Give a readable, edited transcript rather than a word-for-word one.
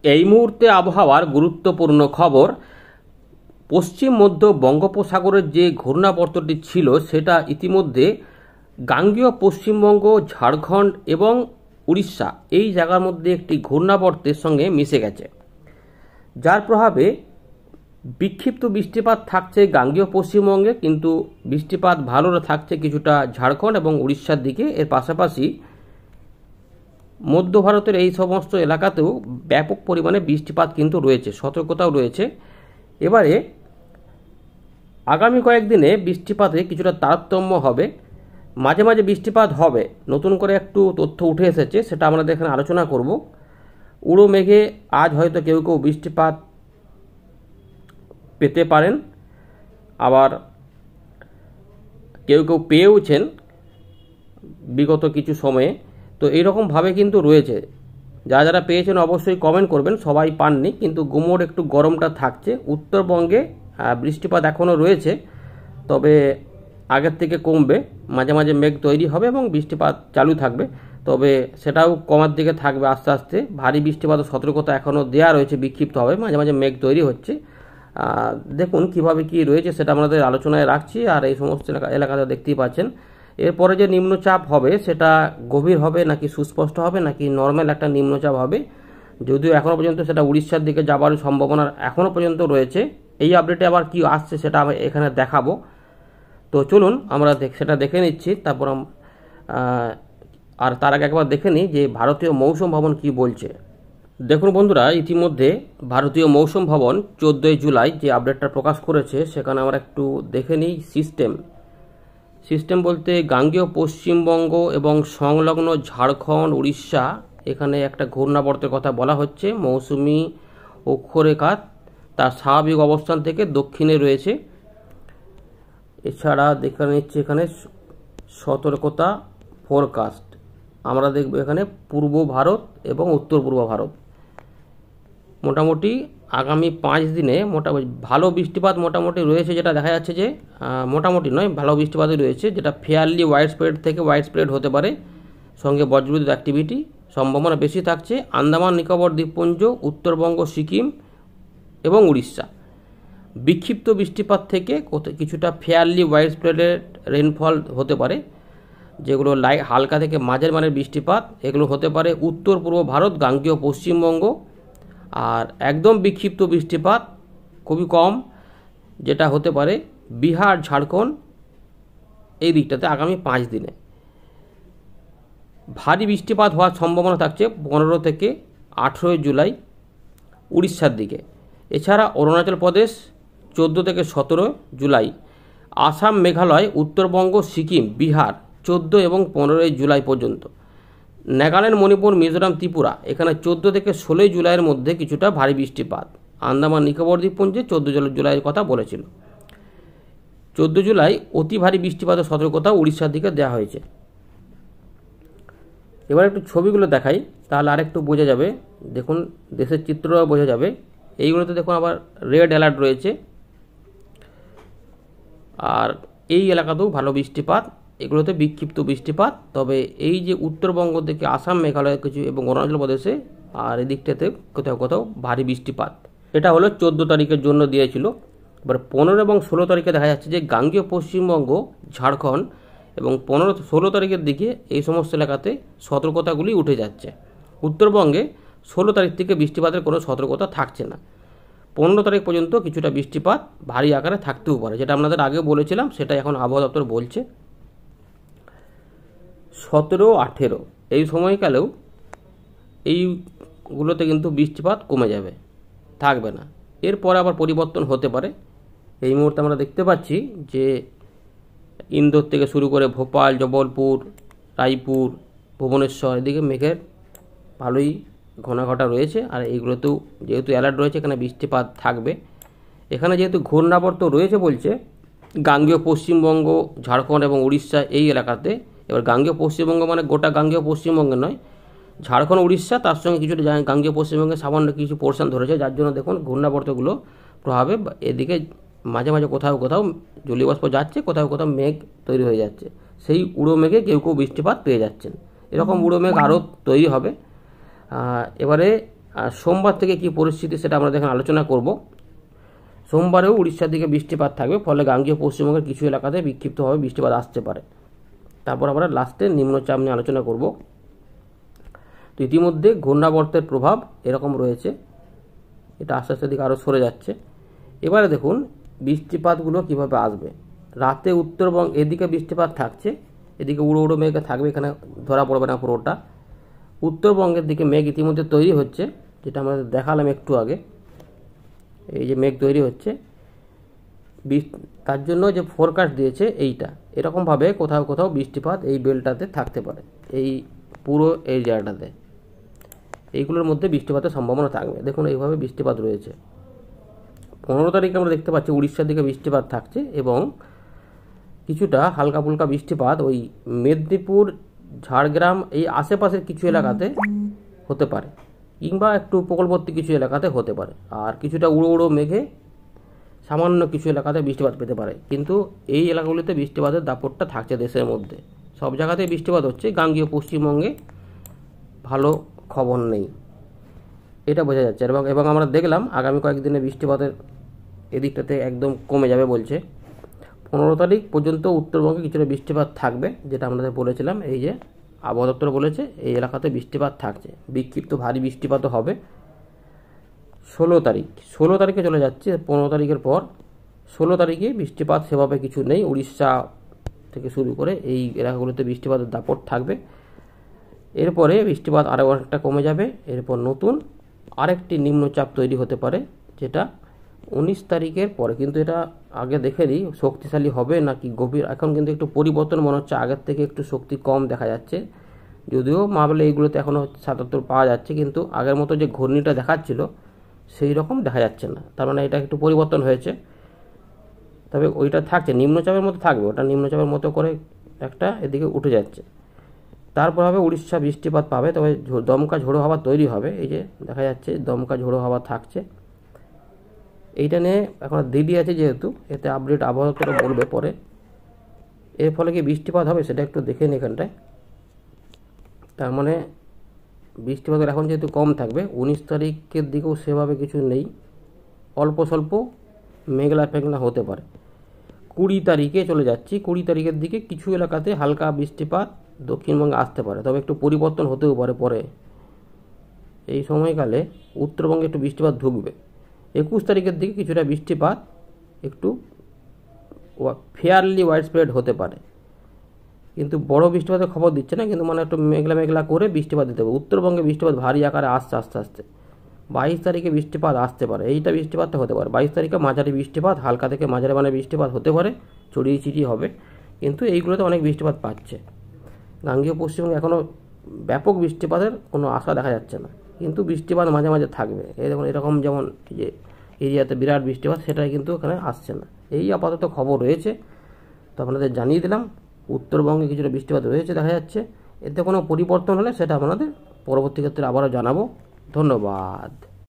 এই মুহূর্তে আবহাওয়ার গুরুত্বপূর্ণ খবর। পশ্চিম মধ্য বঙ্গোপসাগরের যে ঘূর্ণাবর্তটি ছিল সেটা ইতিমধ্যে গাঙ্গেয় পশ্চিমবঙ্গ, ঝাড়খণ্ড এবং উড়িষ্যা এই জায়গার মধ্যে একটি ঘূর্ণাবর্তের সঙ্গে মিশে গেছে, যার প্রভাবে বিক্ষিপ্ত বৃষ্টিপাত থাকছে গাঙ্গেয় পশ্চিমবঙ্গে, কিন্তু বৃষ্টিপাত ভালো থাকছে কিছুটা ঝাড়খণ্ড এবং উড়িষ্যার দিকে। এর পাশাপাশি মধ্য ভারতের এই সমস্ত এলাকাতেও ব্যাপক পরিমাণে বৃষ্টিপাত কিন্তু রয়েছে, সতর্কতাও রয়েছে। এবারে আগামী কয়েকদিনে বৃষ্টিপাতে কিছুটা তারতম্য হবে, মাঝে মাঝে বৃষ্টিপাত হবে। নতুন করে একটু তথ্য উঠে এসেছে, সেটা আমরা এখানে আলোচনা করব। উড়ো মেঘে আজ হয়তো কেউ কেউ বৃষ্টিপাত পেতে পারেন, আবার কেউ কেউ পেয়েওছেন বিগত কিছু সময়ে। তো এইরকমভাবে কিন্তু রয়েছে, যারা যারা পেয়েছেন অবশ্যই কমেন্ট করবেন। সবাই পাননি, কিন্তু গুমোট একটু গরমটা থাকছে। উত্তরবঙ্গে বৃষ্টিপাত এখনও রয়েছে, তবে আগের থেকে কমবে। মাঝে মাঝে মেঘ তৈরি হবে এবং বৃষ্টিপাত চালু থাকবে, তবে সেটাও কমার দিকে থাকবে আস্তে আস্তে। ভারী বৃষ্টিপাত সতর্কতা এখনও দেওয়া রয়েছে, বিক্ষিপ্ত হবে, মাঝে মাঝে মেঘ তৈরি হচ্ছে। দেখুন কিভাবে কি রয়েছে সেটা আমাদের আলোচনায় রাখছি। আর এই সমস্ত এলাকাতে দেখতেই পাচ্ছেন। এরপরে যে নিম্নচাপ হবে সেটা গভীর হবে নাকি সুস্পষ্ট হবে নাকি নর্মাল একটা নিম্নচাপ হবে, যদিও এখনও পর্যন্ত সেটা উড়িষ্যার দিকে যাবার সম্ভাবনা এখনও পর্যন্ত রয়েছে। এই আপডেটে আবার কি আসছে সেটা আমি এখানে দেখাবো। তো চলুন আমরা সেটা দেখে নিচ্ছি। তারপর আর তার আগে একবার দেখে নিই যে ভারতীয় মৌসুম ভবন কি বলছে। দেখুন বন্ধুরা, ইতিমধ্যে ভারতীয় মৌসুম ভবন 14 জুলাই যে আপডেটটা প্রকাশ করেছে, সেখানে আমরা একটু দেখে নিই সিস্টেম বলতে গাঙ্গেয় পশ্চিমবঙ্গ এবং সংলগ্ন ঝাড়খণ্ড, উড়িষ্যা, এখানে একটা ঘূর্ণাবর্তের কথা বলা হচ্ছে। মৌসুমি অক্ষরেখা তার স্বাভাবিক অবস্থান থেকে দক্ষিণে রয়েছে। এছাড়া দেখে নিচ্ছে এখানে সতর্কতা ফোরকাস্ট। আমরা দেখব এখানে পূর্ব ভারত এবং উত্তর পূর্ব ভারত। মোটামুটি আগামী 5 দিনে মোটামুটি ভালো বৃষ্টিপাত মোটামুটি রয়েছে, যেটা দেখা যাচ্ছে যে মোটামুটি নয়, ভালো বৃষ্টিপাতই রয়েছে, যেটা ফেয়ারলি ওয়াইড স্প্রেড থেকে ওয়াইড স্প্রেড হতে পারে। সঙ্গে বজ্রবিদ্যুৎ অ্যাক্টিভিটি সম্ভাবনা বেশি থাকছে আন্দামান নিকোবর দ্বীপপুঞ্জ, উত্তরবঙ্গ, সিকিম এবং উড়িষ্যা। বিক্ষিপ্ত বৃষ্টিপাত থেকে কিছুটা ফেয়ারলি ওয়াইড স্প্রেডের রেনফল হতে পারে, যেগুলো হালকা থেকে মাঝের মানের বৃষ্টিপাত, এগুলো হতে পারে উত্তর পূর্ব ভারত, গাঙ্গেয় পশ্চিমবঙ্গ। আর একদম বিক্ষিপ্ত বৃষ্টিপাত খুবই কম, যেটা হতে পারে বিহার, ঝাড়খণ্ড এই দিকটাতে আগামী 5 দিনে। ভারী বৃষ্টিপাত হওয়ার সম্ভাবনা থাকছে 15 থেকে 18 জুলাই উড়িষ্যার দিকে। এছাড়া অরুণাচল প্রদেশ 14 থেকে 17 জুলাই, আসাম, মেঘালয়, উত্তরবঙ্গ, সিকিম, বিহার 14 এবং 15 জুলাই পর্যন্ত। নাগাল্যান্ড, মণিপুর, মিজোরাম, ত্রিপুরা এখানে 14 থেকে 16 জুলাইয়ের মধ্যে কিছুটা ভারী বৃষ্টিপাত। আন্দামান নিকোবর দ্বীপপুঞ্জে 14 জুলাইয়ের কথা বলেছিল। 14 জুলাই অতি ভারী বৃষ্টিপাতের সতর্কতা উড়িষ্যার দিকে দেওয়া হয়েছে। এবার একটু ছবিগুলো দেখাই, তাহলে আরেকটু বোঝা যাবে। দেখুন দেশের চিত্রও বোঝা যাবে। এইগুলোতে দেখুন আবার রেড অ্যালার্ট রয়েছে। আর এই এলাকাতেও ভালো বৃষ্টিপাত, এগুলোতে বিক্ষিপ্ত বৃষ্টিপাত। তবে এই যে উত্তরবঙ্গ থেকে আসাম, মেঘালয় কিছু এবং অরুণাচল প্রদেশে আর এদিকটাতে কোথাও কোথাও ভারী বৃষ্টিপাত। এটা হলো 14 তারিখের জন্য দিয়েছিল। এবার 15 এবং 16 তারিখে দেখা যাচ্ছে যে গাঙ্গেয় পশ্চিমবঙ্গ, ঝাড়খণ্ড এবং 15-16 তারিখের দিকে এই সমস্ত এলাকাতে সতর্কতাগুলি উঠে যাচ্ছে। উত্তরবঙ্গে 16 তারিখ থেকে বৃষ্টিপাতের কোনো সতর্কতা থাকছে না। 15 তারিখ পর্যন্ত কিছুটা বৃষ্টিপাত ভারী আকারে থাকতেও পারে, যেটা আপনাদের আগে বলেছিলাম, সেটা এখন আবহাওয়া দপ্তর বলছে। 17-18 এই সময়কালেও এইগুলোতে কিন্তু বৃষ্টিপাত কমে যাবে, থাকবে না। এরপরে আবার পরিবর্তন হতে পারে। এই মুহূর্তে আমরা দেখতে পাচ্ছি যে ইন্দোর থেকে শুরু করে ভোপাল, জবলপুর, রায়পুর, ভুবনেশ্বর এদিকে মেঘের ভালোই ঘনাঘটা রয়েছে। আর এইগুলোতেও যেহেতু অ্যালার্ট রয়েছে, এখানে বৃষ্টিপাত থাকবে। এখানে যেহেতু ঘূর্ণাবর্ত রয়েছে বলছে গাঙ্গেয় পশ্চিমবঙ্গ, ঝাড়খণ্ড এবং উড়িষ্যা এই এলাকাতে। এবার গাঙ্গেয় পশ্চিমবঙ্গ মানে গোটা গাঙ্গেয় পশ্চিমবঙ্গে নয়, ঝাড়খণ্ড, উড়িষ্যা, তার সঙ্গে কিছুটা গাঙ্গেয় পশ্চিমবঙ্গে সামান্য কিছু পোর্শন ধরেছে, যার জন্য দেখুন ঘূর্ণাবর্তগুলো প্রভাবে এদিকে মাঝে মাঝে কোথাও কোথাও জলীয়বাষ্প যাচ্ছে, কোথাও কোথাও মেঘ তৈরি হয়ে যাচ্ছে। সেই উড়ো মেঘে কেউ কেউ বৃষ্টিপাত পেয়ে যাচ্ছেন। এরকম উড়ো মেঘ আরও তৈরি হবে। এবারে আর সোমবার থেকে কি পরিস্থিতি সেটা আমরা দেখুন আলোচনা করব। সোমবারেও উড়িষ্যার দিকে বৃষ্টিপাত থাকবে, ফলে গাঙ্গেয় পশ্চিমবঙ্গের কিছু এলাকাতে বিক্ষিপ্তভাবে বৃষ্টিপাত আসতে পারে। তারপর আমরা লাস্টে নিম্নচাপ নিয়ে আলোচনা করব। তো ইতিমধ্যে ঘূর্ণাবর্তের প্রভাব এরকম রয়েছে, এটা আস্তে আস্তে দিকে আরও সরে যাচ্ছে। এবারে দেখুন বৃষ্টিপাতগুলো কিভাবে আসবে। রাতে উত্তরবঙ্গ এদিকে বৃষ্টিপাত থাকছে, এদিকে উড়ো উড়ো মেঘ থাকবে, এখানে ধরা পড়বে না পুরোটা। উত্তরবঙ্গের দিকে মেঘ ইতিমধ্যে তৈরি হচ্ছে, যেটা আমরা দেখালাম একটু আগে। এই যে মেঘ তৈরি হচ্ছে, তার জন্য যে ফোরকাস্ট দিয়েছে এইটা, এরকমভাবে কোথাও কোথাও বৃষ্টিপাত এই বেলটাতে থাকতে পারে, এই পুরো এই জায়গাটাতে এইগুলোর মধ্যে বৃষ্টিপাতের সম্ভাবনা থাকবে। দেখুন এইভাবে বৃষ্টিপাত রয়েছে। 15 তারিখে আমরা দেখতে পাচ্ছি উড়িষ্যার দিকে বৃষ্টিপাত থাকছে এবং কিছুটা হালকা ফুলকা বৃষ্টিপাত ওই মেদিনীপুর, ঝাড়গ্রাম এই আশেপাশের কিছু এলাকাতে হতে পারে, কিংবা একটু উপকূলবর্তী কিছু এলাকাতে হতে পারে। আর কিছুটা উড়ো উড়ো মেঘে সামান্য কিছু এলাকাতে বৃষ্টিপাত পেতে পারে, কিন্তু এই এলাকাগুলিতে বৃষ্টিপাতের দাপটটা থাকছে দেশের মধ্যে। সব জায়গাতেই বৃষ্টিপাত হচ্ছে, গাঙ্গেয় পশ্চিমবঙ্গে ভালো খবর নেই, এটা বোঝা যাচ্ছে। এবং আমরা দেখলাম আগামী কয়েকদিনে বৃষ্টিপাতের এদিকটাতে একদম কমে যাবে বলছে। 15 তারিখ পর্যন্ত উত্তরবঙ্গে কিছুটা বৃষ্টিপাত থাকবে, যেটা আমাদের বলেছিলাম। এই যে আবহাওয়া দপ্তর বলেছে এই এলাকাতে বৃষ্টিপাত থাকছে, বিক্ষিপ্ত ভারী বৃষ্টিপাতও হবে। 16 তারিখে চলে যাচ্ছে, 15 তারিখের পর 16 তারিখে বৃষ্টিপাত সেভাবে কিছু নেই। উড়িষ্যা থেকে শুরু করে এই এলাকাগুলোতে বৃষ্টিপাতের দাপট থাকবে। এরপরে বৃষ্টিপাত আরও অনেকটা কমে যাবে। এরপর নতুন আরেকটি নিম্নচাপ তৈরি হতে পারে, যেটা 19 তারিখের পরে। কিন্তু এটা আগে দেখে নিই শক্তিশালী হবে নাকি গভীর। এখন কিন্তু একটু পরিবর্তন মনে হচ্ছে, আগের থেকে একটু শক্তি কম দেখা যাচ্ছে। যদিও মাপলে এইগুলোতে এখনও 77 পাওয়া যাচ্ছে, কিন্তু আগের মতো যে ঘূর্ণিটা দেখাচ্ছিল সেই রকম দেখা যাচ্ছে না। তার মানে এটা একটু পরিবর্তন হয়েছে। তবে ওইটা থাকছে, নিম্নচাপের মতো থাকবে, ওটা নিম্নচাপের মতো করে একটা এদিকে উঠে যাচ্ছে। তারপর হবে উড়িষ্যা বৃষ্টিপাত পাবে, তবে দমকা ঝোড়ো হাওয়া তৈরি হবে। এই যে দেখা যাচ্ছে দমকা ঝোড়ো হাওয়া থাকছে। এইটা নিয়ে এখন দেরি আছে, যেহেতু এতে আপডেট আবহাওয়া দপ্তর বলবে পরে। এর ফলে কি বৃষ্টিপাত হবে সেটা একটু দেখে নিই এখানটায়। তার মানে বৃষ্টিপাতের এখন যেহেতু কম থাকবে, 19 তারিখের দিকেও সেভাবে কিছু নেই, অল্প স্বল্প মেঘলা ফেঘলা হতে পারে। 20 তারিখে চলে যাচ্ছি, 20 তারিখের দিকে কিছু এলাকাতে হালকা বৃষ্টিপাত দক্ষিণবঙ্গে আসতে পারে, তবে একটু পরিবর্তন হতেও পারে পরে। এই সময়কালে উত্তরবঙ্গে একটু বৃষ্টিপাত ঢুকবে। 21 তারিখের দিকে কিছুটা বৃষ্টিপাত একটু ফেয়ারলি ওয়াইড স্প্রেড হতে পারে, কিন্তু বড় বৃষ্টিপাতের খবর দিচ্ছে না, কিন্তু মানে একটু মেঘলা মেঘলা করে বৃষ্টিপাত দিতে হবে। উত্তরবঙ্গে বৃষ্টিপাত ভারী আকারে আসছে আস্তে আস্তে। 22 তারিখে বৃষ্টিপাত আসতে পারে, এইটা বৃষ্টিপাতটা হতে পারে। 22 তারিখে মাঝারি বৃষ্টিপাত, হালকা থেকে মাঝারি মানের বৃষ্টিপাত হতে পারে, ছড়িয়ে ছিটিয়ে হবে, কিন্তু এইগুলোতে অনেক বৃষ্টিপাত পাচ্ছে। গাঙ্গেয় পশ্চিমবঙ্গে এখনও ব্যাপক বৃষ্টিপাতের কোনো আশা দেখা যাচ্ছে না, কিন্তু বৃষ্টিপাত মাঝে মাঝে থাকবে। এই দেখুন এরকম যেমন যে এরিয়াতে বিরাট বৃষ্টিপাত, সেটাই কিন্তু এখানে আসছে না। এই আপাতত খবর রয়েছে, তো আপনাদের জানিয়ে দিলাম। উত্তরবঙ্গে কিছুটা বৃষ্টিপাত রয়েছে দেখা যাচ্ছে, এতে কোনো পরিবর্তন হলে সেটা আপনাদের পরবর্তী ক্ষেত্রে আবারও জানাবো। ধন্যবাদ।